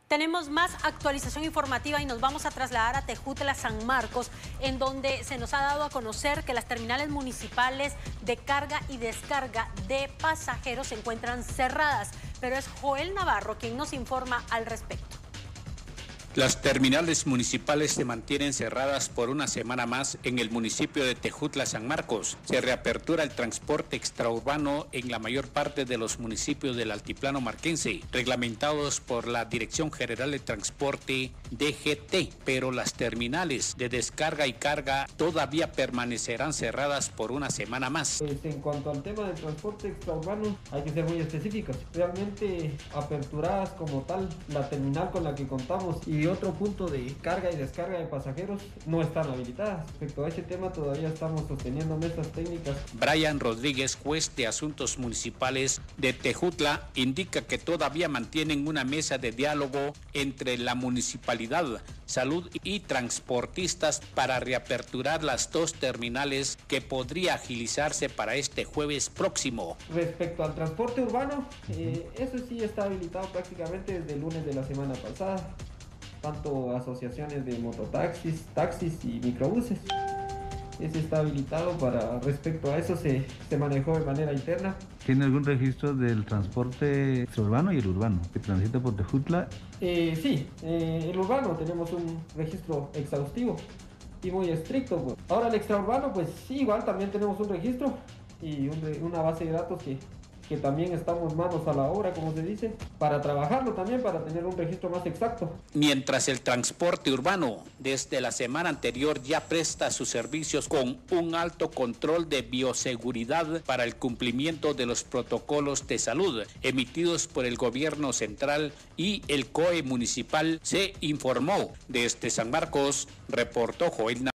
Tenemos más actualización informativa y nos vamos a trasladar a Tejutla, San Marcos, en donde se nos ha dado a conocer que las terminales municipales de carga y descarga de pasajeros se encuentran cerradas. Pero es Joel Navarro quien nos informa al respecto. Las terminales municipales se mantienen cerradas por una semana más en el municipio de Tejutla, San Marcos. Se reapertura el transporte extraurbano en la mayor parte de los municipios del altiplano marquense, reglamentados por la Dirección General de Transporte DGT, pero las terminales de descarga y carga todavía permanecerán cerradas por una semana más. En cuanto al tema del transporte extraurbano, hay que ser muy específicos. Realmente aperturadas como tal la terminal con la que contamos y otro punto de carga y descarga de pasajeros no están habilitadas. Respecto a ese tema todavía estamos sosteniendo mesas técnicas. Brian Rodríguez, juez de asuntos municipales de Tejutla, indica que todavía mantienen una mesa de diálogo entre la municipalidad, salud y transportistas para reaperturar las dos terminales que podría agilizarse para este jueves próximo. Respecto al transporte urbano, eso sí está habilitado prácticamente desde el lunes de la semana pasada. Tanto asociaciones de mototaxis, taxis y microbuses. Ese está habilitado para, respecto a eso se manejó de manera interna. ¿Tiene algún registro del transporte urbano y el urbano que transita por Tejutla? Sí, el urbano tenemos un registro exhaustivo y muy estricto. Pues. Ahora el extraurbano, pues sí, igual también tenemos un registro y una base de datos que también estamos manos a la obra, como se dice, para trabajarlo también, para tener un registro más exacto. Mientras el transporte urbano desde la semana anterior ya presta sus servicios con un alto control de bioseguridad para el cumplimiento de los protocolos de salud emitidos por el gobierno central y el COE municipal, se informó. Desde San Marcos, reportó Joel Navarro.